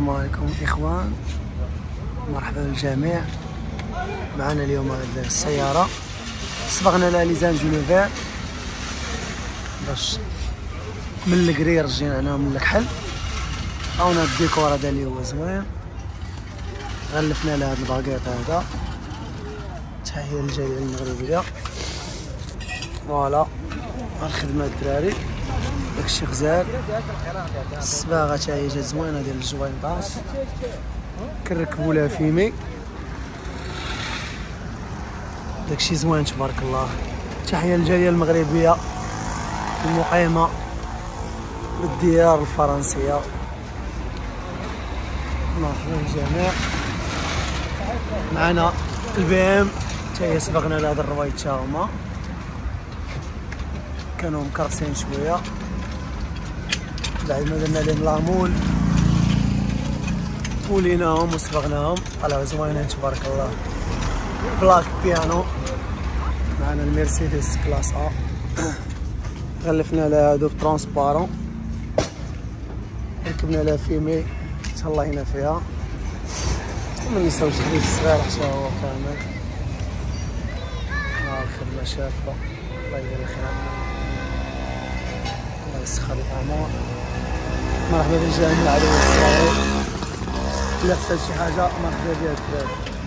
السلام عليكم اخوان، مرحبا بالجميع. معنا اليوم هذه السياره صبغنا لها ليزان جونيفير باش من الكرير رجعنا من الكحل. هاونا الديكور هذا اللي هو زوين، غلفنا لها هذا الباكيط هذا. تحيه للجاليه المغربيه. فوالا الخدمه الدراري داكشي غزال. الصباغه حتى هي جات زوينه ديال الجوينطاج، كنركبوا لها فيمي. داكشي زوين تبارك الله. تحيه للجاليه المغربيه المقيمه بالديار الفرنسيه. مرحبا بالجميع. معنا البي ام حتى هي صبغنا لها هذا الروايد تا هما، كانوا مكرسين شويه بعد ما درنا لهم لامول وليناهم وصبغناهم طلعوا زوينين تبارك الله. بلاك بيانو. معنا المرسيدس كلاس ا غلفنا لها هادو بترونسبارون، ركبنا لها فيمي تهلاينا فيها. وما نساوش الخبيز الصغير حتى هو كامل. الخدمه شابه، الله يدير الخير، الله يسخر الامور. مرحبا بالجميع على الصغير. الا حتى شي حاجه مرحبا بها الدراري.